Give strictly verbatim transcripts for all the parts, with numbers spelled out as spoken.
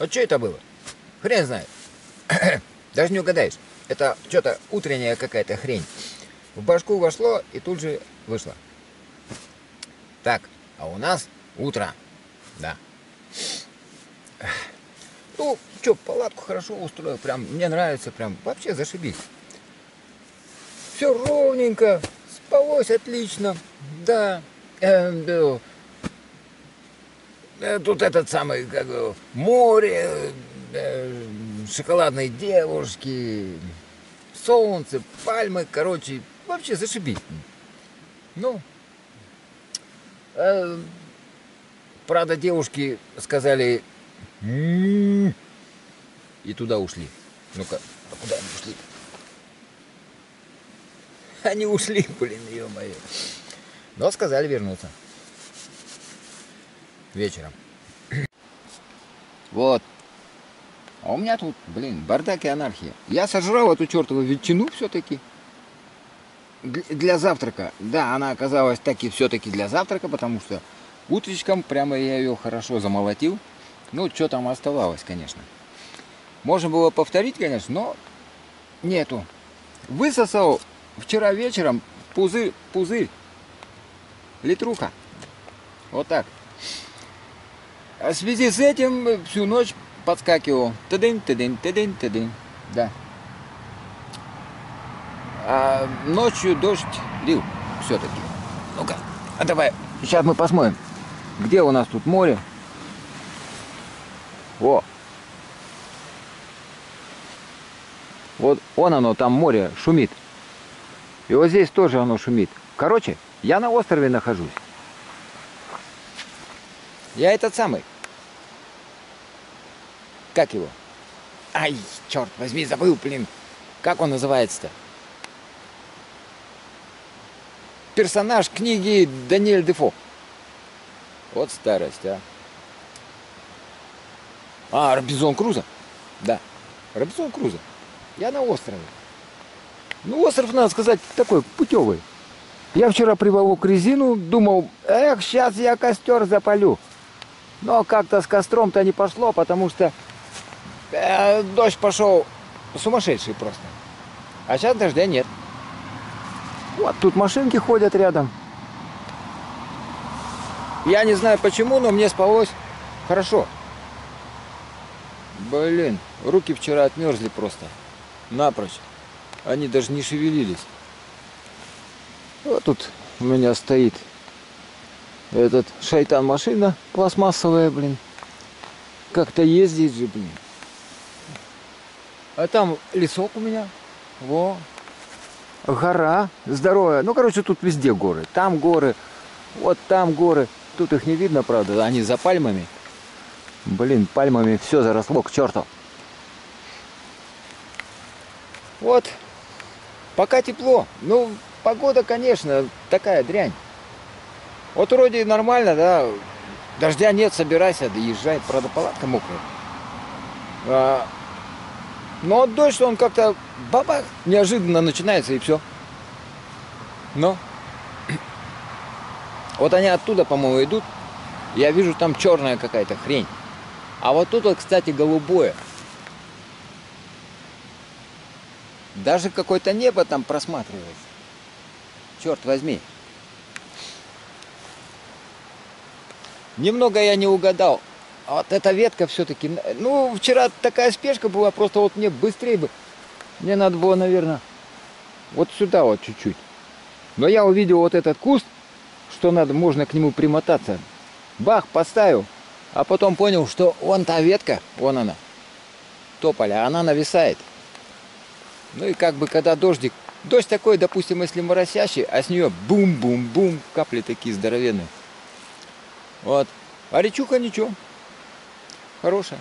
Вот что это было? Хрен знает. Даже не угадаешь. Это что-то утренняя какая-то хрень. В башку вошло и тут же вышло. Так, а у нас утро. Да. Ну, что, палатку хорошо устроил. Прям мне нравится. Прям вообще зашибись. Все ровненько. Спалось отлично. Да. Э, да. Э, тут этот самый, как его, море, э, шоколадные девушки, солнце, пальмы, короче, вообще зашибись. Ну, э, правда, девушки сказали «м-м-м», и туда ушли. Ну-ка, а куда они ушли? Они ушли, блин, ё-моё. Но сказали вернуться. Вечером. Вот. А у меня тут, блин, бардак и анархия. Я сожрал эту чертову ветчину все-таки. Для завтрака. Да, она оказалась таки все-таки для завтрака, потому что утречком прямо я ее хорошо замолотил. Ну, что там оставалось, конечно. Можно было повторить, конечно, но нету. Высосал вчера вечером пузырь, пузырь, литруха. Вот так. А в связи с этим всю ночь подскакивал. Тыдын, тыдын, тыдын, тыдын. Да. А ночью дождь лил все-таки. Ну-ка, а давай, сейчас мы посмотрим, где у нас тут море. О! Вот он оно, там море шумит. И вот здесь тоже оно шумит. Короче, я на острове нахожусь. Я этот самый. Как его? Ай, черт возьми, забыл, блин. Как он называется-то? Персонаж книги Даниэль Дефо. Вот старость, а. А, Робинзон Крузо? Да, Робинзон Крузо. Я на острове. Ну, остров, надо сказать, такой путевый. Я вчера приволок резину, думал, эх, сейчас я костер запалю. Но как-то с костром-то не пошло, потому что э, дождь пошел сумасшедший просто. А сейчас дождя нет. Вот тут машинки ходят рядом. Я не знаю почему, но мне спалось хорошо. Блин, руки вчера отмерзли просто. Напрочь. Они даже не шевелились. Вот тут у меня стоит этот шайтан машина пластмассовая, блин. Как-то ездит же, блин. А там лесок у меня. Во. Гора здоровая. Ну, короче, тут везде горы. Там горы. Вот там горы. Тут их не видно, правда. Они за пальмами. Блин, пальмами все заросло к черту. Вот. Пока тепло. Ну, погода, конечно, такая дрянь. Вот вроде нормально, да. Дождя нет, собирайся, да езжай. Правда, палатка мокрая. А, но дождь, он как-то бабах, неожиданно начинается и все. Но вот они оттуда, по-моему, идут. Я вижу, там черная какая-то хрень. А вот тут вот, кстати, голубое. Даже какое-то небо там просматривается. Черт возьми. Немного я не угадал. А вот эта ветка все-таки... Ну, вчера такая спешка была, просто вот мне быстрее бы... Мне надо было, наверное, вот сюда вот чуть-чуть. Но я увидел вот этот куст, что надо, можно к нему примотаться. Бах, поставил. А потом понял, что вон та ветка, вон она, тополя, она нависает. Ну и как бы, когда дождик... Дождь такой, допустим, если моросящий, а с нее бум-бум-бум, капли такие здоровенные. Вот. А речуха ничего. Хорошая.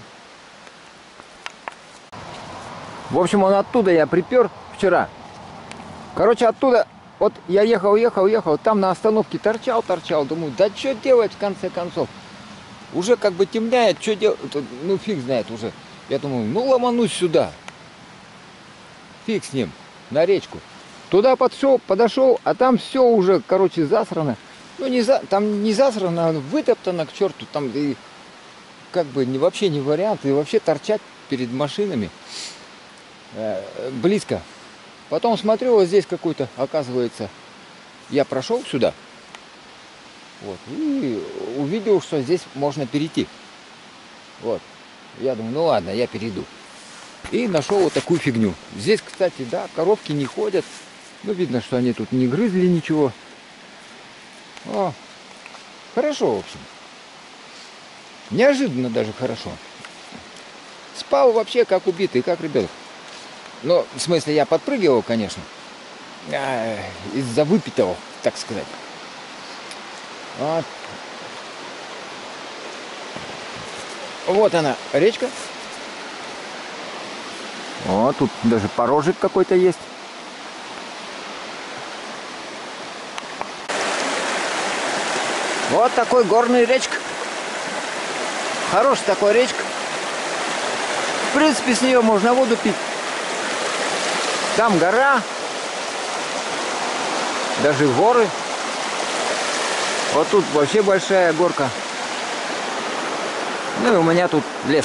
В общем, он оттуда я припер вчера. Короче, оттуда, вот я ехал, ехал, ехал, там на остановке торчал, торчал. Думаю, да что делать в конце концов? Уже как бы темняет, что делать? Ну, фиг знает уже. Я думаю, ну, ломанусь сюда. Фиг с ним, на речку. Туда подшел, подошел, а там все уже, короче, засрано. Ну, не за, там не засрано, а вытоптано к черту. Там и как бы не, вообще не вариант, и вообще торчать перед машинами э, близко. Потом смотрю, вот здесь какой-то, оказывается, я прошел сюда, вот, и увидел, что здесь можно перейти. Вот, я думаю, ну ладно, я перейду. И нашел вот такую фигню. Здесь, кстати, да, коровки не ходят. Ну, видно, что они тут не грызли ничего. О, хорошо, в общем. Неожиданно даже хорошо. Спал вообще как убитый, как ребенок. Ну, в смысле, я подпрыгивал, конечно. Из-за выпитого, так сказать. Вот. Вот она, речка. Вот, тут даже порожек какой-то есть. Вот такой горный речка. Хорошая такой речка. В принципе, с нее можно воду пить. Там гора. Даже горы. Вот тут вообще большая горка. Ну и у меня тут лес.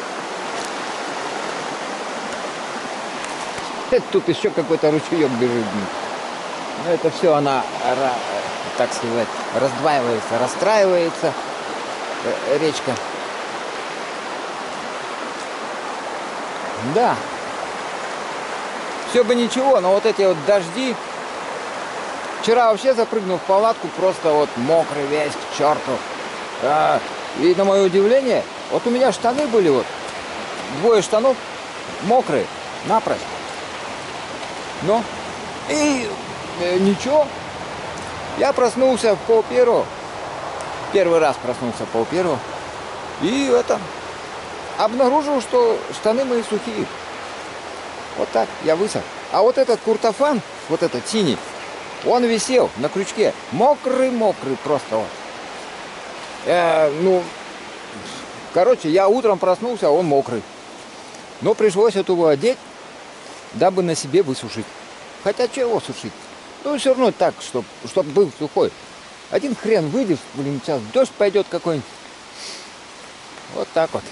Тут еще какой-то ручеек бежит. Но это все она, так сказать, раздваивается, расстраивается. Речка. Да. Все бы ничего, но вот эти вот дожди. Вчера вообще запрыгнул в палатку, просто вот мокрый весь к черту. А, и на мое удивление, вот у меня штаны были вот, двое штанов мокрые, напрочь. Ну, и э, ничего. Я проснулся в пол первого. Первый раз проснулся в пол первого. И это, обнаружил, что штаны мои сухие. Вот так, я высох. А вот этот куртофан, вот этот синий, он висел на крючке. Мокрый-мокрый просто вот. Э, ну, короче, я утром проснулся, он мокрый. Но пришлось эту одеть, дабы на себе высушить. Хотя чего сушить? Ну, все равно так, чтобы чтоб был сухой. Один хрен выйдешь, блин, сейчас дождь пойдет какой-нибудь. Вот так вот.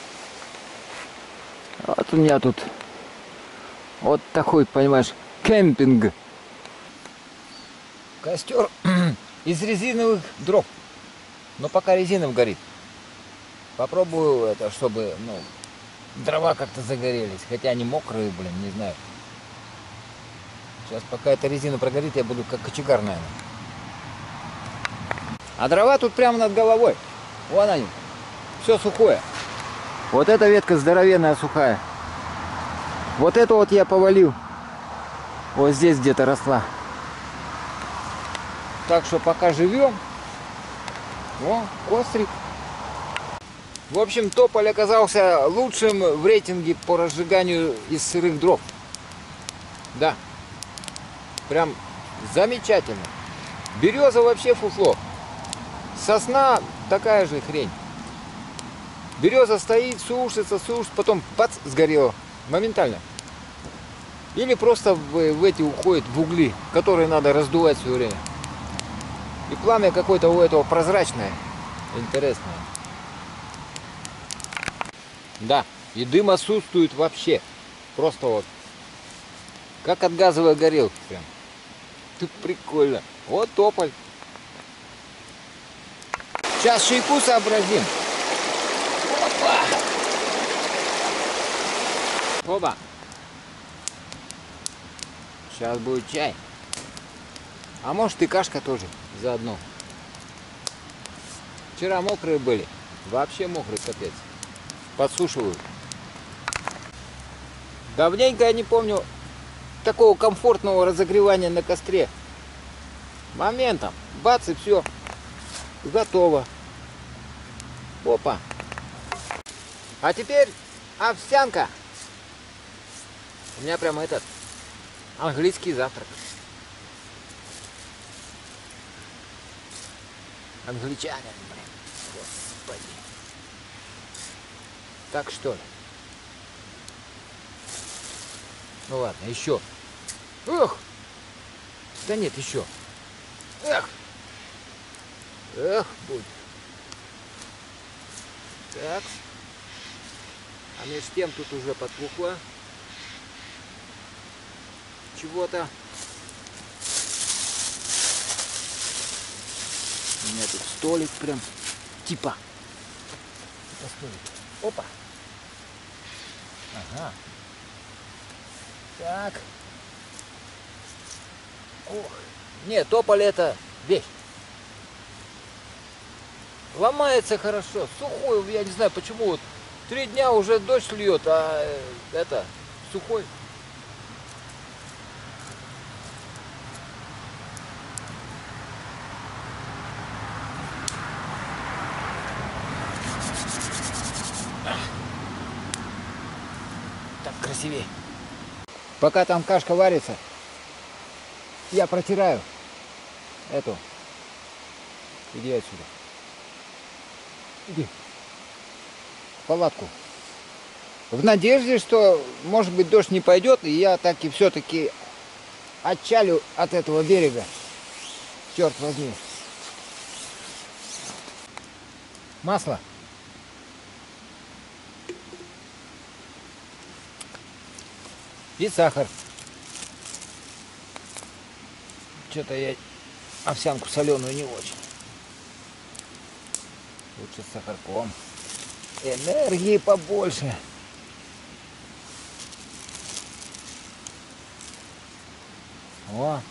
Вот у меня тут вот такой, понимаешь, кемпинг. Костер из резиновых дров. Но пока резина горит. Попробую это, чтобы, ну, дрова как-то загорелись. Хотя они мокрые, блин, не знаю. Сейчас пока эта резина прогорит, я буду как кочегар, наверное. А дрова тут прямо над головой. Вон они. Все сухое. Вот эта ветка здоровенная, сухая. Вот эту вот я повалил. Вот здесь где-то росла. Так что пока живем. О, кострик. В общем, тополь оказался лучшим в рейтинге по разжиганию из сырых дров. Да. Прям замечательно. Береза вообще фуфло. Сосна такая же хрень. Береза стоит, сушится, сушится, потом бац, сгорела. Моментально. Или просто в, в эти уходит в угли, которые надо раздувать все время. И пламя какое-то у этого прозрачное. Интересное. Да, и дым отсутствует вообще. Просто вот. Как от газовой горелки прям. Ты прикольно. Вот тополь. Сейчас чайку сообразим. Опа. Оба. Сейчас будет чай. А может и кашка тоже заодно. Вчера мокрые были. Вообще мокрый капец. Подсушивают. Давненько я не помню такого комфортного разогревания на костре. Моментом. Бац, и все. Готово. Опа. А теперь овсянка. У меня прямо этот английский завтрак. Англичанин, блин. Господи. Так что ли? Ну ладно, еще. Эх! Да нет, еще. Эх! Эх, будет. Так. А между тем тут уже потухло чего-то. У меня тут столик прям типа. Это столик. Опа. Ага. Так. Ох. Нет, тополь это вещь. Ломается хорошо, сухой, я не знаю почему, вот три дня уже дождь льет, а это сухой. Так красивее. Пока там кашка варится, я протираю эту. Иди отсюда. Иди. Палатку. В надежде, что, может быть, дождь не пойдет, и я так и все-таки отчалю от этого берега. Черт возьми. Масло. И сахар. Что-то я овсянку соленую не очень. Лучше с сахарком. Энергии побольше. О.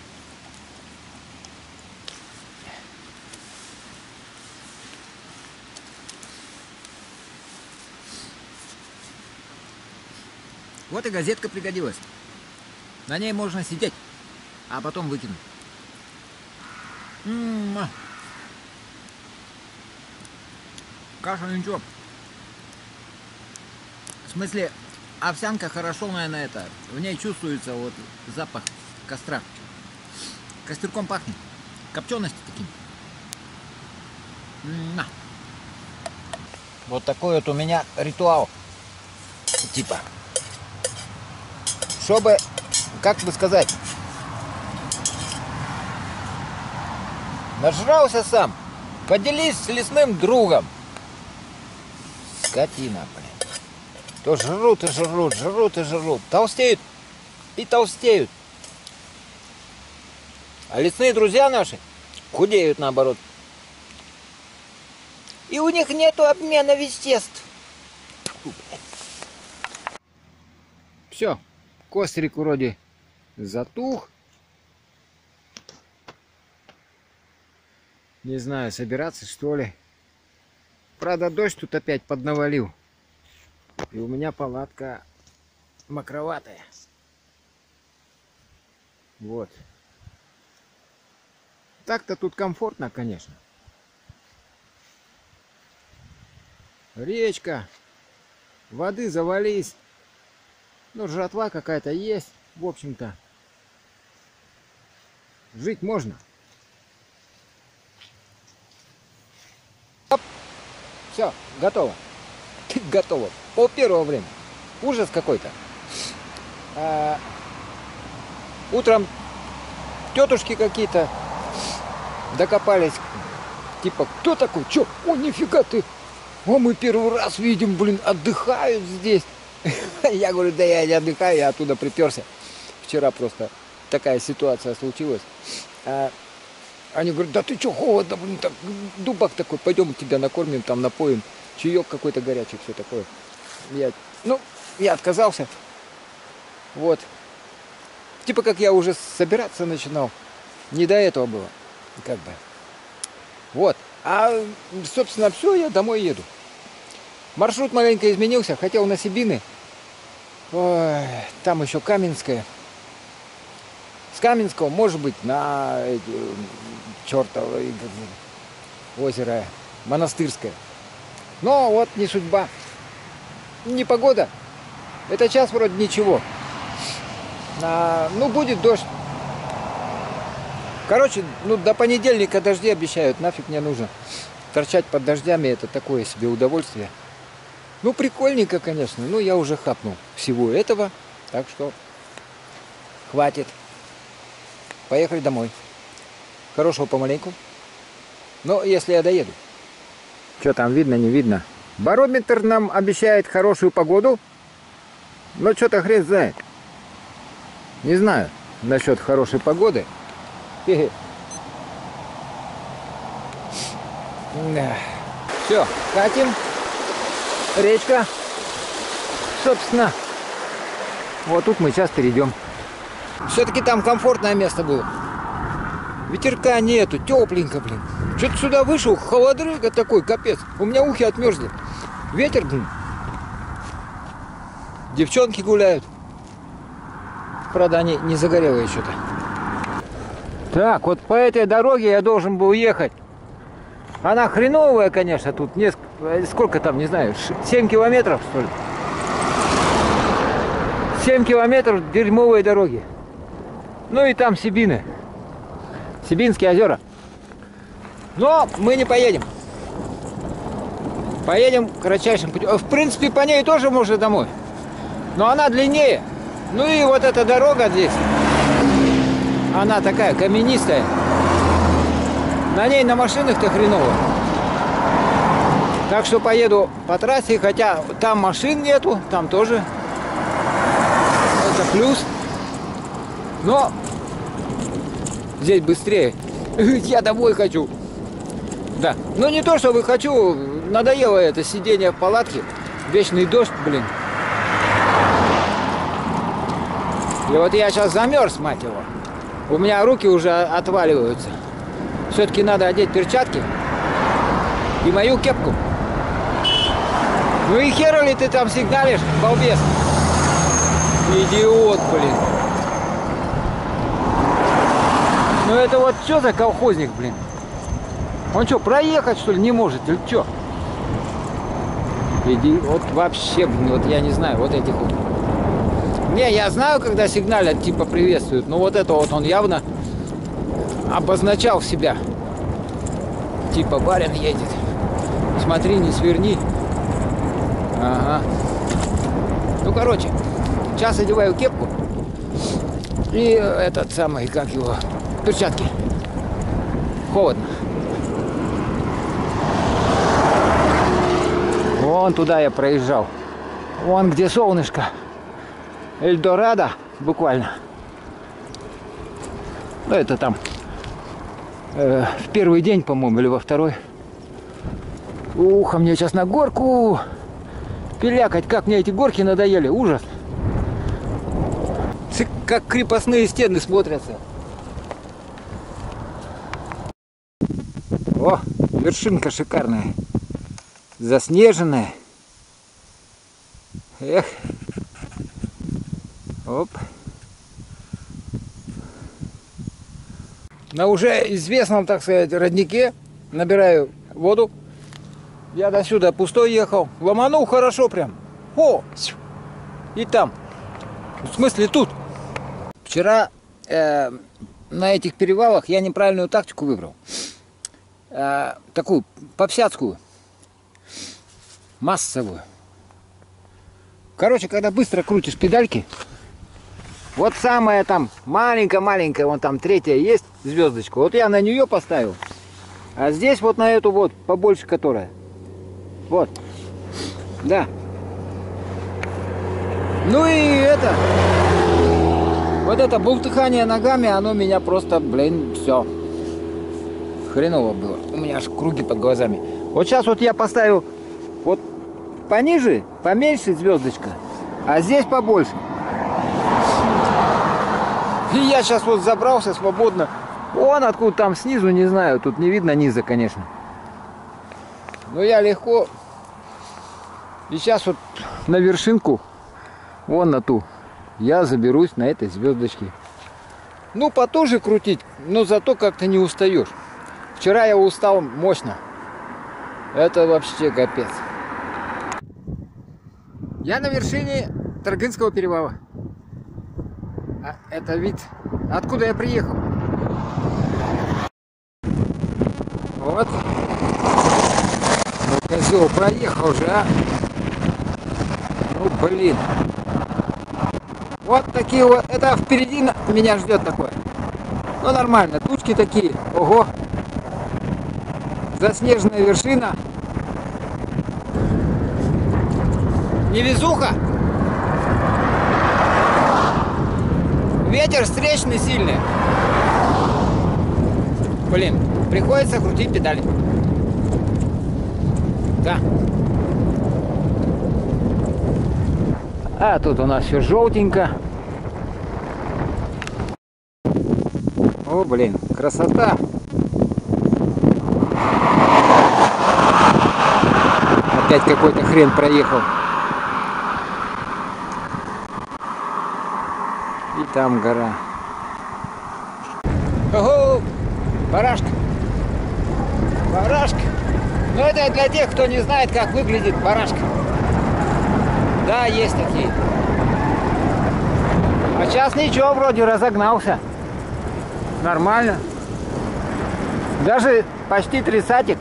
Вот и газетка пригодилась. На ней можно сидеть, а потом выкинуть. М-м-м. Каша ничего. В смысле, овсянка хорошо, наверное, это. В ней чувствуется вот запах костра. Костерком пахнет. Копчености таким. М-м-м. Вот такой вот у меня ритуал. Типа. Чтобы, как бы сказать, нажрался сам. Поделись с лесным другом. Скотина, блин. То жрут и жрут, жрут и жрут. Толстеют и толстеют. А лесные друзья наши худеют наоборот. И у них нету обмена веществ. Все, кострик вроде затух. Не знаю, собираться что ли. Правда, дождь тут опять поднавалил. И у меня палатка мокроватая. Вот. Так-то тут комфортно, конечно. Речка. Воды завались. Ну, жратва какая-то есть. В общем-то. Жить можно. Оп. Все, готово. Готово. Пол первого времени. Ужас какой-то. А, утром тетушки какие-то докопались. Типа, кто такой? Че? О, нифига ты. О, мы первый раз видим, блин, отдыхают здесь. Я говорю, да я не отдыхаю, я оттуда приперся. Вчера просто такая ситуация случилась. А, они говорят, да ты что, холодно, блин, так, дубак такой, пойдем тебя накормим, там напоим. Чаек какой-то горячий, все такое. Я, ну, я отказался. Вот. Типа как я уже собираться начинал. Не до этого было. Как бы. Вот. А, собственно, все, я домой еду. Маршрут маленько изменился. Хотел на Сибины. Ой, там еще Каменское. С Каменского, может быть, на чертово озеро Монастырское. Но вот не судьба. Не погода. Это час вроде ничего. А, ну, будет дождь. Короче, ну, до понедельника дожди обещают. Нафиг мне нужно. Торчать под дождями — это такое себе удовольствие. Ну, прикольненько, конечно. Но я уже хапнул всего этого. Так что хватит. Поехали домой. Хорошего помаленьку. Но если я доеду. Что там, видно, не видно? Барометр нам обещает хорошую погоду, но что-то хрен знает. Не знаю насчет хорошей погоды. Все, катим. Речка. Собственно, вот тут мы сейчас перейдем. Все-таки там комфортное место было. Ветерка нету, тепленько, блин. Что-то сюда вышел, холодрыга такой, капец. У меня ухи отмерзли. Ветер, блин. Девчонки гуляют. Правда, они не загорелые что-то. Так, вот по этой дороге я должен был ехать. Она хреновая, конечно, тут несколько, сколько там, не знаю, семь километров, что ли. семь километров дерьмовой дороги. Ну и там Сибины. Сибинские озера. Но мы не поедем. Поедем кратчайшим путем. В принципе, по ней тоже можно домой. Но она длиннее. Ну и вот эта дорога здесь, она такая каменистая. На ней на машинах-то хреново. Так что поеду по трассе, хотя там машин нету, там тоже. Это плюс. Но здесь быстрее. Я домой хочу. Да. Ну не то, чтобы хочу. Надоело это сидение в палатке. Вечный дождь, блин. И вот я сейчас замерз, мать его. У меня руки уже отваливаются. Все-таки надо одеть перчатки и мою кепку. Ну и хера ли ты там сигналишь, балбес? Идиот, блин. Ну это вот что за колхозник, блин? Он что, проехать что ли не может или что? Иди, вот вообще, блин, вот я не знаю, вот этих вот. Не, я знаю, когда сигналят, типа приветствуют, но вот это вот он явно обозначал себя. Типа барин едет. Смотри, не сверни. Ага. Ну, короче, сейчас одеваю кепку. И этот самый, как его, перчатки. Холодно. Вон туда я проезжал. Вон где солнышко. Эльдорадо, буквально. Ну, это там э, в первый день, по-моему, или во второй. Ух, а мне сейчас на горку пилякать. Как мне эти горки надоели. Ужас. Как крепостные стены смотрятся. О, вершинка шикарная. Заснеженная. Эх. Оп. На уже известном, так сказать, роднике набираю воду. Я до сюда пустой ехал. Ломанул хорошо прям. О! И там. В смысле тут. Вчера э, на этих перевалах я неправильную тактику выбрал. Э, такую попсятскую. Массовую. Короче, когда быстро крутишь педальки, вот самая там маленькая-маленькая, вон там третья есть звездочка. Вот я на нее поставил. А здесь вот на эту вот, побольше которая. Вот. Да. Ну и это. Вот это бултыхание ногами, оно меня просто, блин, все. Хреново было. У меня аж круги под глазами. Вот сейчас вот я поставил вот пониже, поменьше звездочка, а здесь побольше. И я сейчас вот забрался свободно. Вон откуда там снизу, не знаю. Тут не видно низа, конечно. Но я легко. И сейчас вот на вершинку, вон на ту, я заберусь на этой звездочке. Ну, потуже крутить, но зато как-то не устаешь. Вчера я устал мощно. Это вообще капец. Я на вершине Таргынского перевала. А это вид, откуда я приехал. Вот. Ну, козел, проехал же, а. Ну, блин. Вот такие вот. Это впереди меня ждет такое. Ну, нормально. Тучки такие. Ого. Заснеженная вершина. невезуха. Ветер встречный сильный. Блин, приходится крутить педали. Да. А тут у нас все желтенько. О, блин, красота. Опять какой-то хрен проехал. И там гора. Ого! Барашка. Барашка. Но это для тех, кто не знает, как выглядит барашка. Да, есть такие. А сейчас ничего, вроде разогнался. Нормально. Даже почти тридцатик.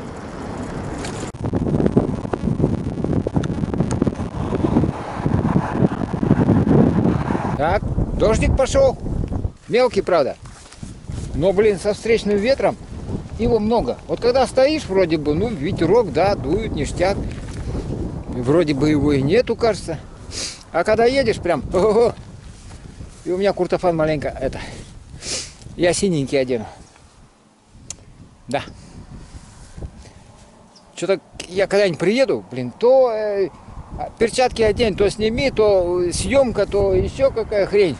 Так, дождик пошел. Мелкий, правда. Но, блин, со встречным ветром его много. Вот когда стоишь, вроде бы, ну, ветерок, да, дует, ништяк. Вроде бы его и нету, кажется. А когда едешь, прям... Ого-го. И у меня куртофан маленько, это... Я синенький одену. Да. Что-то я когда-нибудь приеду, блин, то э, перчатки одень, то сними, то съемка, то еще какая хрень.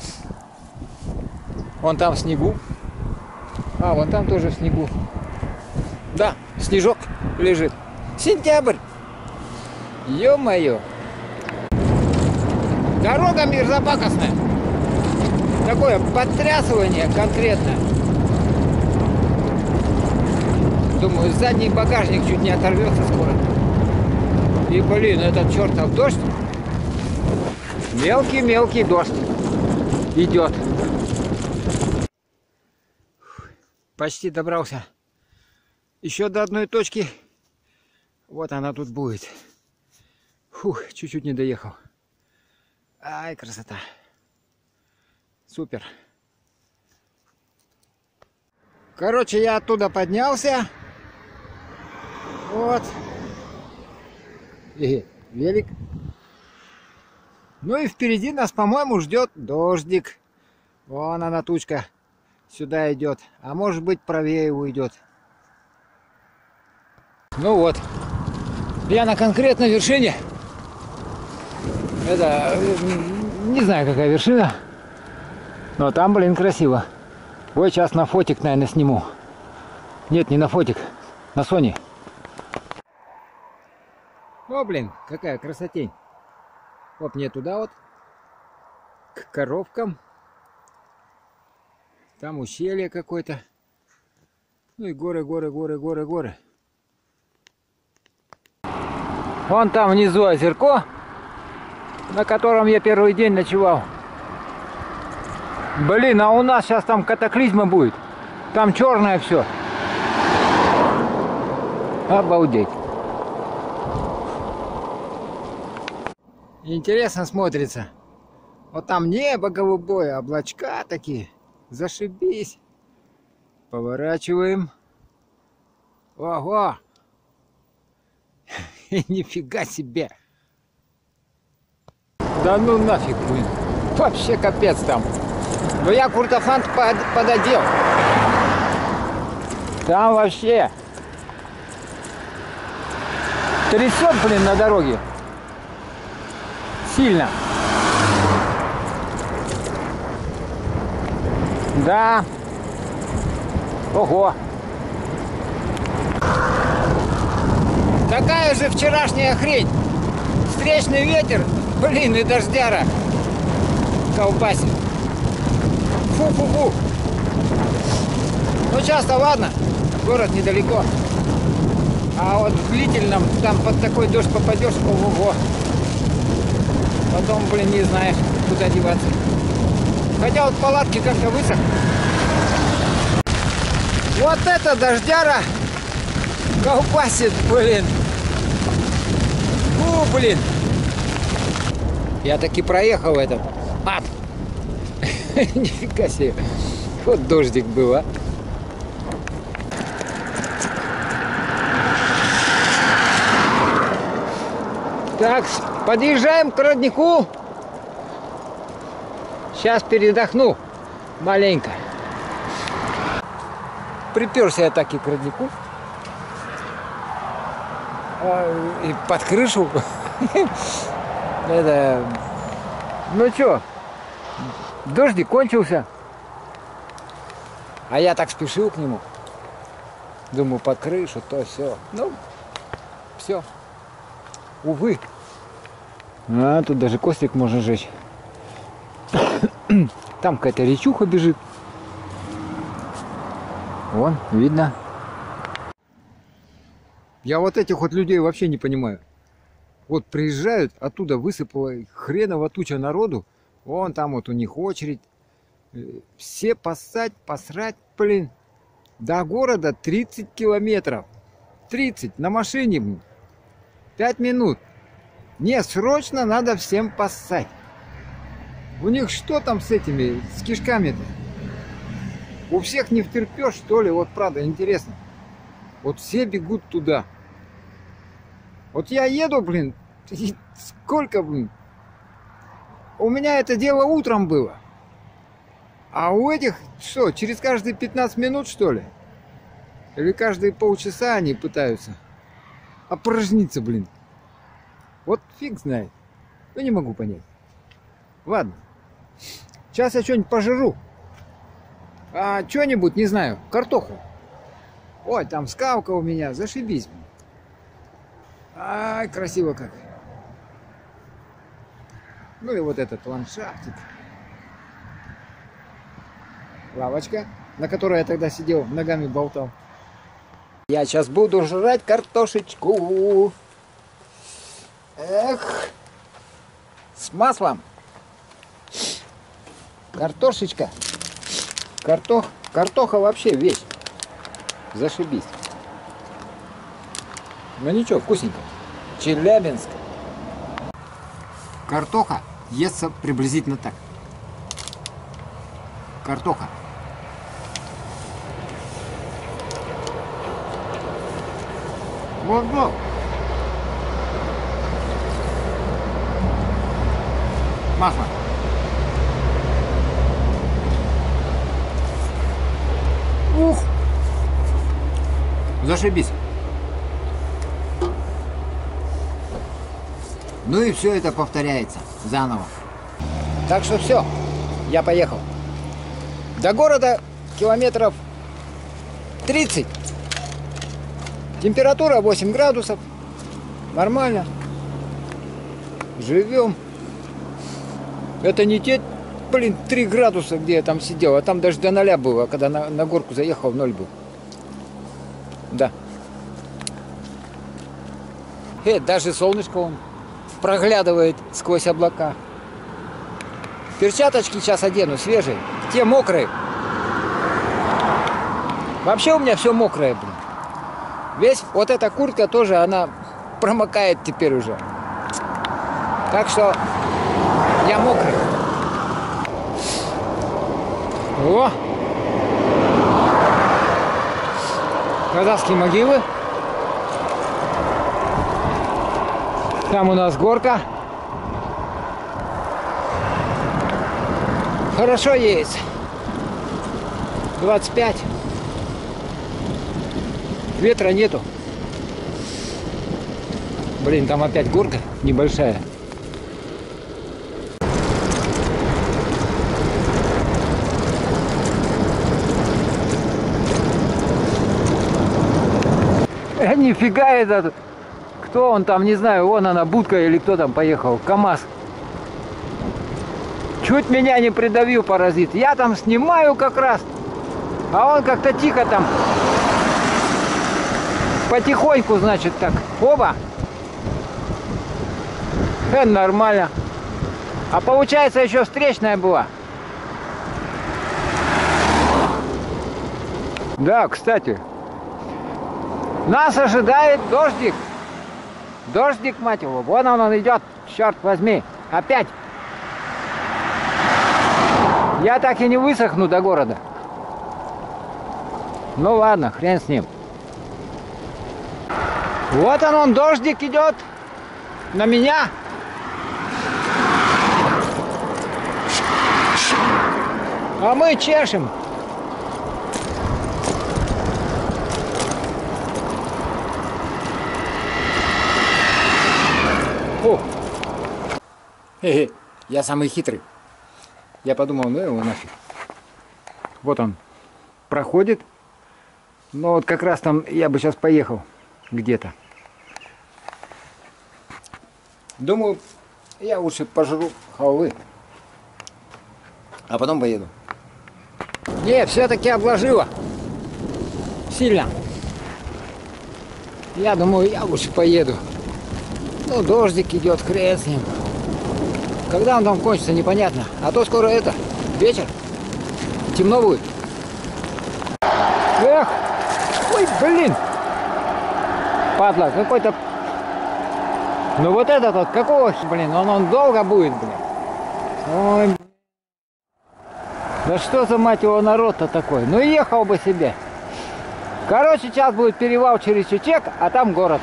Вон там в снегу. А, вон там тоже в снегу. Да, снежок лежит. Сентябрь. Ё-моё. Дорога мерзопакостная. Такое потрясывание конкретно. Думаю, задний багажник чуть не оторвется скоро. И, блин, этот чертов дождь. Мелкий-мелкий дождь идет. Почти добрался. Еще до одной точки. Вот она тут будет. Фух, чуть-чуть не доехал. Ай, красота. Супер. Короче, я оттуда поднялся. Вот. И велик. Ну и впереди нас, по-моему, ждет дождик. Вон она, тучка. Сюда идет. А может быть, правее уйдет. Ну вот. Я на конкретной вершине. Это... Не знаю, какая вершина. Но там, блин, красиво. Ой, сейчас на фотик, наверное, сниму. Нет, не на фотик. На Sony. О, блин, какая красотень. Вот мне туда вот. К коровкам. Там ущелье какое-то. Ну и горы, горы, горы, горы, горы. Вон там внизу озерко, на котором я первый день ночевал. Блин, а у нас сейчас там катаклизма будет. Там черное все. Обалдеть. Интересно смотрится. Вот там небо голубое, облачка такие. Зашибись. Поворачиваем. Ого! Нифига себе. Да ну нафиг, блин. Вообще капец там. Но я куртофан под, пододел. Там вообще трясет, блин, на дороге. Сильно. Да. Ого. Такая же вчерашняя хрень. Встречный ветер, блин, и дождяра. Колбасит. Фу-фу-фу. Ну часто ладно, город недалеко. А вот в длительном, там под такой дождь попадешь, ого-го. Потом, блин, не знаешь, куда деваться. Хотя вот палатки как-то высох. Вот это дождяра колбасит, блин. Фу, блин. Я таки проехал этот. А! Нифига себе. Вот дождик был, а. Так, Подъезжаем к роднику. Сейчас передохну маленько. Приперся я так и к роднику. И под крышу. Это... Ну чё, дождик кончился. А я так спешил к нему. Думаю, под крышу, то все. Ну, все. Увы. А, тут даже кострик можно сжечь. Там какая-то речуха бежит. Вон, видно. Я вот этих вот людей вообще не понимаю. Вот приезжают, оттуда высыпала хреново туча народу. Вон там вот у них очередь. Все поссать, посрать, блин. До города тридцать километров. тридцать на машине, блин. пять минут. Не, срочно надо всем поссать. У них что там с этими, с кишками-то? У всех не втерпешь, что ли? Вот правда, интересно. Вот все бегут туда. Вот я еду, блин, и сколько, блин. У меня это дело утром было. А у этих, что, через каждые пятнадцать минут, что ли? Или каждые полчаса они пытаются опорожниться, блин. Вот фиг знает. Я не могу понять. Ладно. Сейчас я что-нибудь пожру. А что-нибудь, не знаю, картоху. Ой, там скалка у меня, зашибись. Ай, красиво как. Ну и вот этот ландшафтик. Лавочка, на которой я тогда сидел, ногами болтал. Я сейчас буду жрать картошечку. Эх, с маслом. Картошечка. Картох, картоха вообще вещь. Зашибись. Ну ничего, вкусненько. Челябинск. Картоха естся приблизительно так. Картоха. Вот, вот. Масло. Ух! Зашибись. Ну и все это повторяется заново. Так что все, я поехал. До города километров тридцать. Температура восемь градусов. Нормально. Живем. Это не те, блин, три градуса, где я там сидел, а там даже до ноля было, когда на, на горку заехал, ноль был. Да. Э, даже солнышко он проглядывает сквозь облака. Перчаточки сейчас одену, свежие. Те мокрые. Вообще у меня все мокрое, блин. Весь, вот эта куртка тоже, она промокает теперь уже. Так что я мокрый. О! Казахские могилы. Там у нас горка. Хорошо есть. двадцать пять. Ветра нету. Блин, там опять горка небольшая. Э, нифига этот. Кто он там, не знаю, вон она, будка или кто там поехал. КамАЗ. Чуть меня не придавил паразит. Я там снимаю как раз. А он как-то тихо там. Потихоньку, значит, так. Оба. Это нормально. А получается, еще встречная была. Да, кстати. Нас ожидает дождик. Дождик, мать его. Вон он, он идет. Черт возьми. Опять. Я так и не высохну до города. Ну ладно, хрен с ним. Вот он, он, дождик идет. На меня. А мы чешем. О! Хе-хе, я самый хитрый. Я подумал, ну его нафиг. Вот он проходит. Но вот как раз там я бы сейчас поехал где-то. Думаю, я лучше пожру халвы, а потом поеду. Не, все-таки обложила. Сильно. Я думаю, я лучше поеду. Ну, дождик идет, хрен с ним. Когда он там кончится, непонятно. А то скоро это, вечер. Темно будет. Эх! Ой, блин! Падла, какой-то... Ну вот этот вот, какого, блин, он, он долго будет, блин. Ой, да что за, мать его, народ-то такой? Ну ехал бы себе. Короче, сейчас будет перевал через Чечек, а там город.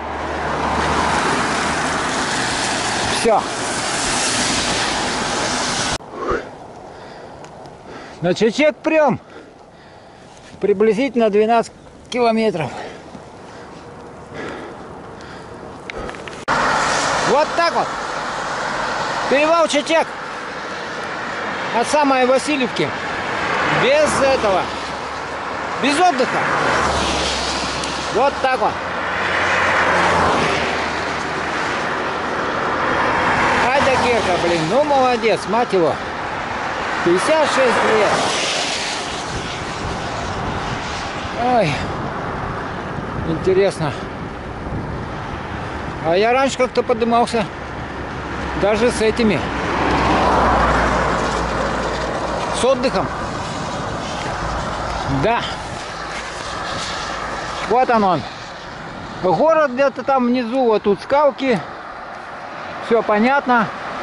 Все. На Чечек прям. Приблизительно двенадцать километров. Вот так вот. Перевал Чечек. От самой Васильевки. Без этого. Без отдыха. Вот так вот. Ай да Герка, блин. Ну молодец, мать его. пятьдесят шесть лет. Ой. Интересно. А я раньше как-то поднимался даже с этими, с отдыхом. Да. Вот он он. Город где-то там внизу, вот тут скалки. Все понятно.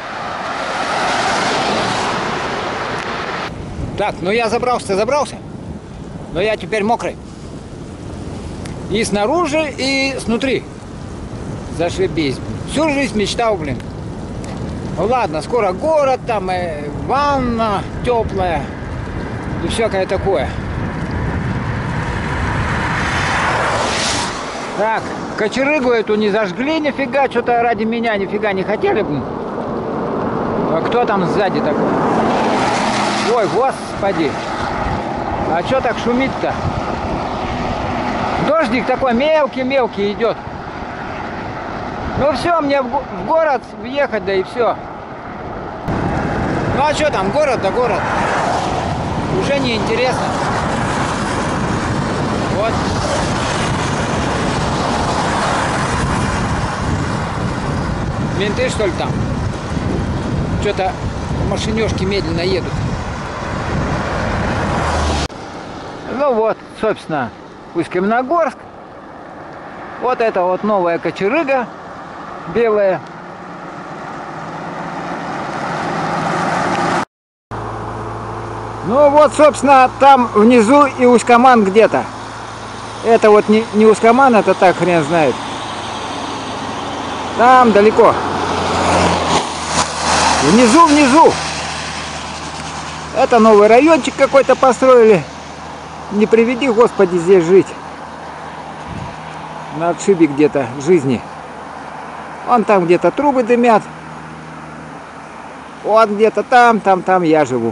Так, ну я забрался, забрался. Но я теперь мокрый. И снаружи, и снутри. Зашибись. Всю жизнь мечтал, блин. Ну ладно, скоро город, там и ванна теплая. И всякое такое. Так, кочерыгу эту не зажгли нифига. Что-то ради меня нифига не хотели. А кто там сзади такой? Ой, господи. А что так шумит-то? Дождик такой мелкий-мелкий идет. Ну все, мне в, го в город въехать, да и все. Ну а что там, город да город. Уже не интересно. Вот. Менты, что ли, там? Что-то машинёшки медленно едут. Ну вот, собственно, Усть-Каменогорск. Вот это вот новая кочерыга белая. Ну вот, собственно, там внизу и Усть-Каман где-то. Это вот не, не Усть-Каман, это так хрен знает. Там далеко. Внизу, внизу. Это новый райончик какой-то построили. Не приведи, Господи, здесь жить. На отшибе где-то жизни. Вон там где-то трубы дымят. Вот где-то там, там, там я живу.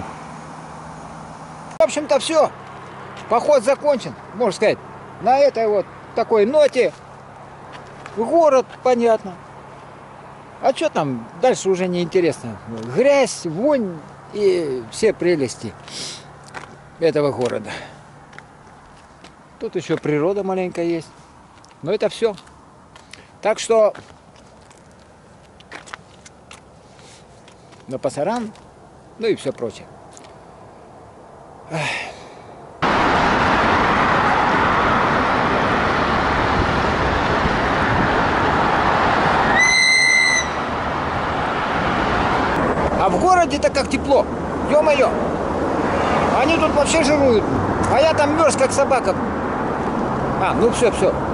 В общем-то все. Поход закончен, можно сказать. На этой вот такой ноте. Город, понятно. А что там? Дальше уже не интересно. Грязь, вонь и все прелести этого города. Тут еще природа маленькая есть. Но это все. Так что на пасаран, ну и все прочее. А в городе-то как тепло. Ё-моё. Они тут вообще жируют. А я там мерз как собака. А, ну все, все.